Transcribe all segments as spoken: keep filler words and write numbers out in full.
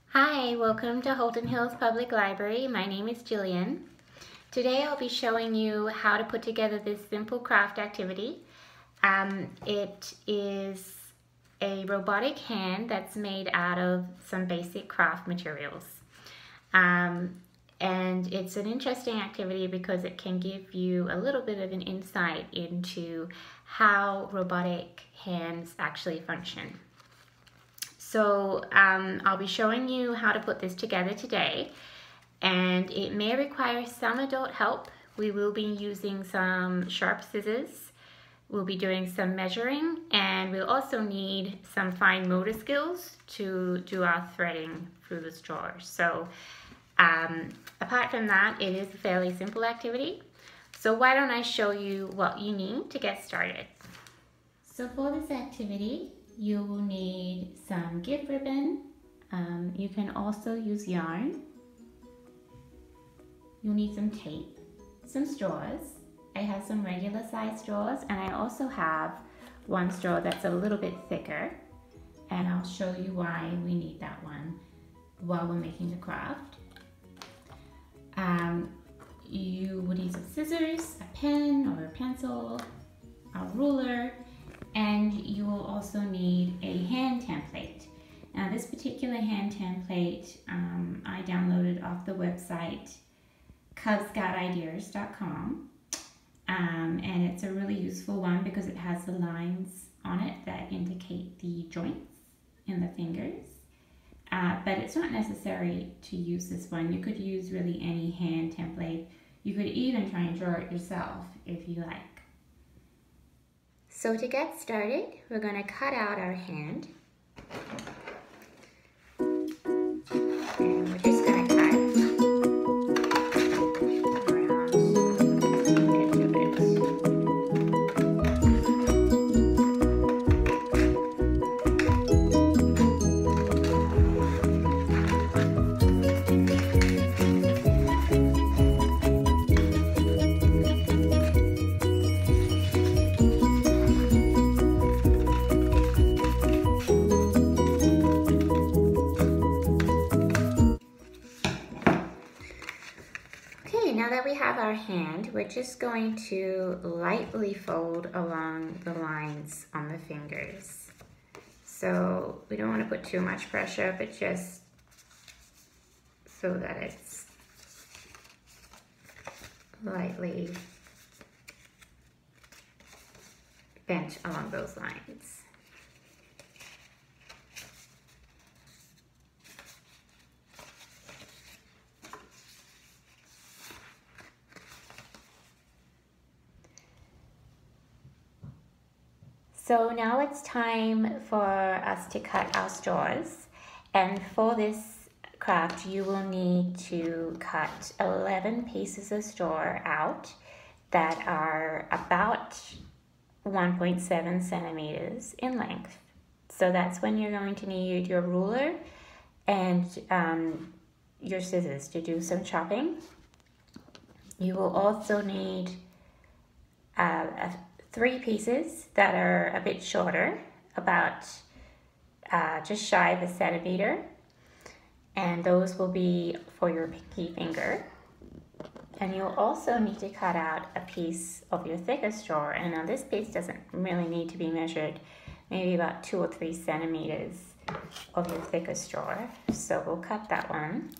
Hi, welcome to Holton Hills Public Library. My name is Jillian. Today I'll be showing you how to put together this simple craft activity. Um, it is a robotic hand that's made out of some basic craft materials. Um, and it's an interesting activity because it can give you a little bit of an insight into how robotic hands actually function. So um, I'll be showing you how to put this together today, and it may require some adult help. We will be using some sharp scissors, we'll be doing some measuring, and we'll also need some fine motor skills to do our threading through the straw. So um, apart from that, it is a fairly simple activity. So why don't I show you what you need to get started. So for this activity, you will need some gift ribbon. Um, you can also use yarn. You'll need some tape, some straws. I have some regular size straws, and I also have one straw that's a little bit thicker, and I'll show you why we need that one while we're making the craft. Um, you will need some scissors, a pen or a pencil, a ruler, and you will also need a hand template. Now this particular hand template um, I downloaded off the website cub scout ideas dot com, um, and it's a really useful one because it has the lines on it that indicate the joints in the fingers. Uh, but it's not necessary to use this one. You could use really any hand template. You could even try and draw it yourself if you like. So to get started, we're going to cut out our hand, and we're just going to cut around the edge of it. Now that we have our hand, we're just going to lightly fold along the lines on the fingers. So we don't want to put too much pressure, but just so that it's lightly bent along those lines. So now it's time for us to cut our straws, and for this craft you will need to cut eleven pieces of straw out that are about one point seven centimeters in length. So that's when you're going to need your ruler and um, your scissors to do some chopping. You will also need uh, a three pieces that are a bit shorter, about uh, just shy of a centimeter, and those will be for your pinky finger. And you'll also need to cut out a piece of your thicker straw, and now this piece doesn't really need to be measured, maybe about two or three centimeters of your thicker straw. So we'll cut that one.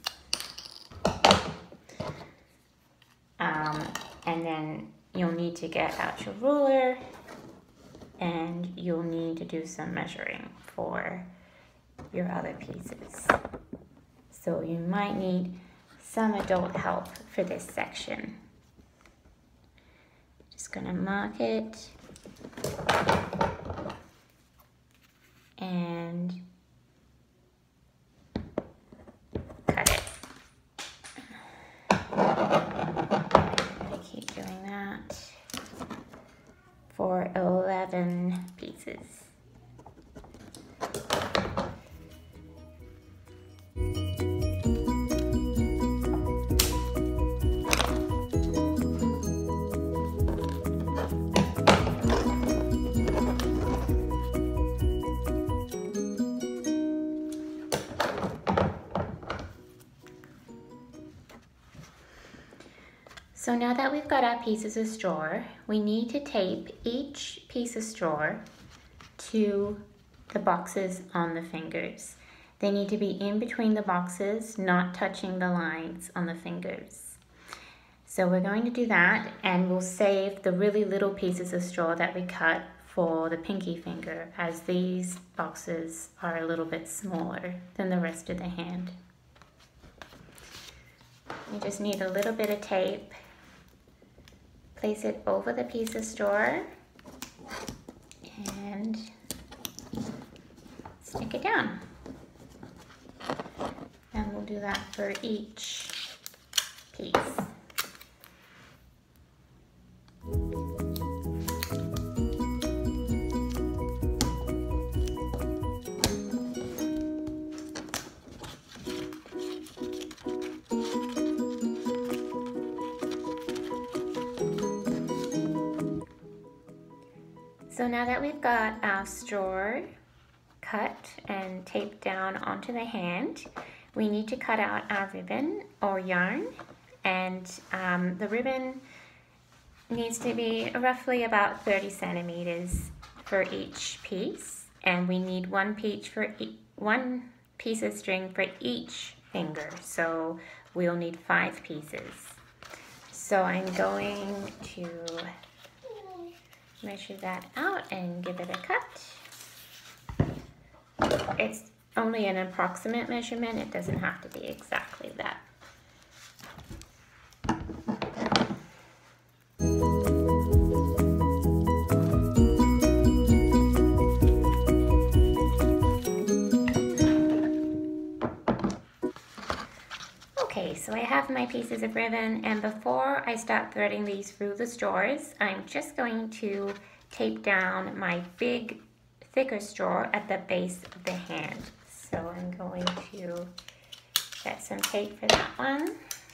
Um, and then you'll need to get out your ruler, and you'll need to do some measuring for your other pieces. So you might need some adult help for this section. Just gonna mark it and cut it. Keep doing that for eleven pieces. So now that we've got our pieces of straw, we need to tape each piece of straw to the boxes on the fingers. They need to be in between the boxes, not touching the lines on the fingers. So we're going to do that, and we'll save the really little pieces of straw that we cut for the pinky finger, as these boxes are a little bit smaller than the rest of the hand. You just need a little bit of tape. Place it over the piece of straw and stick it down. And we'll do that for each piece. So now that we've got our straw cut and taped down onto the hand, we need to cut out our ribbon or yarn, and um, the ribbon needs to be roughly about thirty centimeters for each piece, and we need one piece for e one piece of string for each finger, so we'll need five pieces. So I'm going to measure that out and give it a cut. It's only an approximate measurement, it doesn't have to be exactly that. Okay, so I have my pieces of ribbon, and before I start threading these through the straws, I'm just going to tape down my big, thicker straw at the base of the hand. So I'm going to get some tape for that one.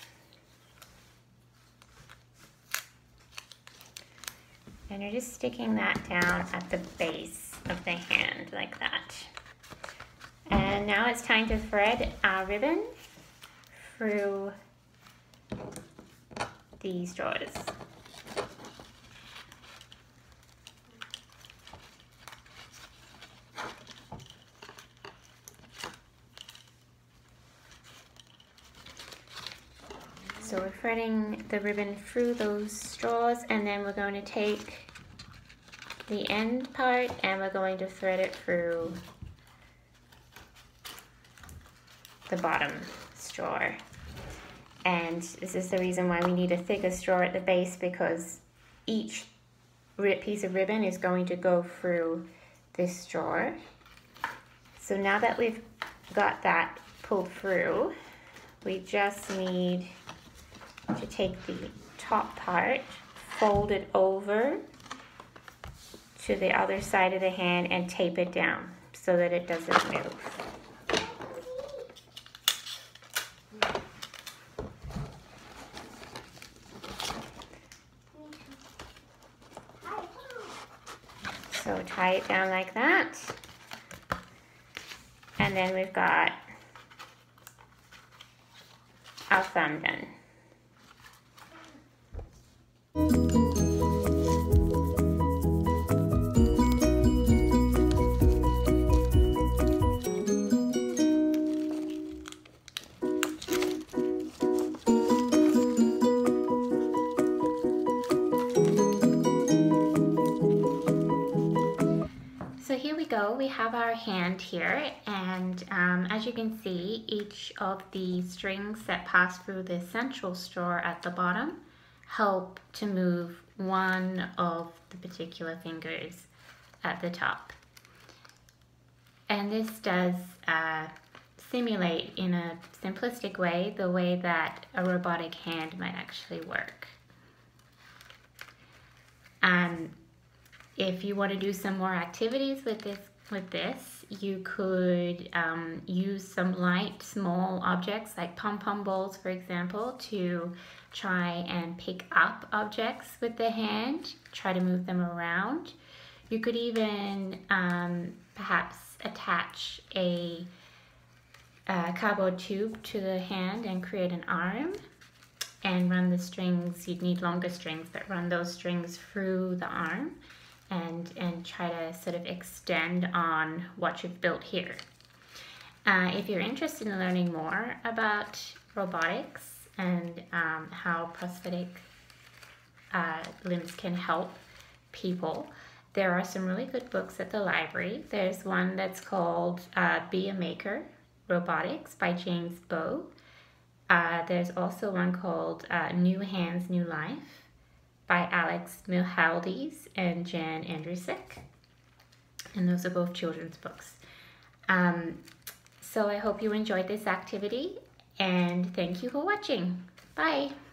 And you're just sticking that down at the base of the hand like that. And now it's time to thread our ribbon through these straws. So we're threading the ribbon through those straws, and then we're going to take the end part and we're going to thread it through the bottom straw. And this is the reason why we need a thicker straw at the base, because each piece of ribbon is going to go through this straw. So now that we've got that pulled through, we just need to take the top part, fold it over to the other side of the hand and tape it down so that it doesn't move. So tie it down like that, and then we've got our thumb done. So here we go, we have our hand here, and um, as you can see, each of the strings that pass through the central straw at the bottom help to move one of the particular fingers at the top. And this does uh, simulate in a simplistic way the way that a robotic hand might actually work. Um, If you want to do some more activities with this, with this, you could um, use some light, small objects like pom-pom balls, for example, to try and pick up objects with the hand, try to move them around. You could even um, perhaps attach a, a cardboard tube to the hand and create an arm. and run the strings. You'd need longer strings, but run those strings through the arm and, and try to sort of extend on what you've built here. Uh, if you're interested in learning more about robotics and um, how prosthetic uh, limbs can help people, there are some really good books at the library. There's one that's called uh, Be a Maker, Robotics by James Bowe. Uh, there's also one called uh, New Hands, New Life by Alex Milhaldes and Jan Andrusek. And those are both children's books. Um, so I hope you enjoyed this activity, and thank you for watching. Bye.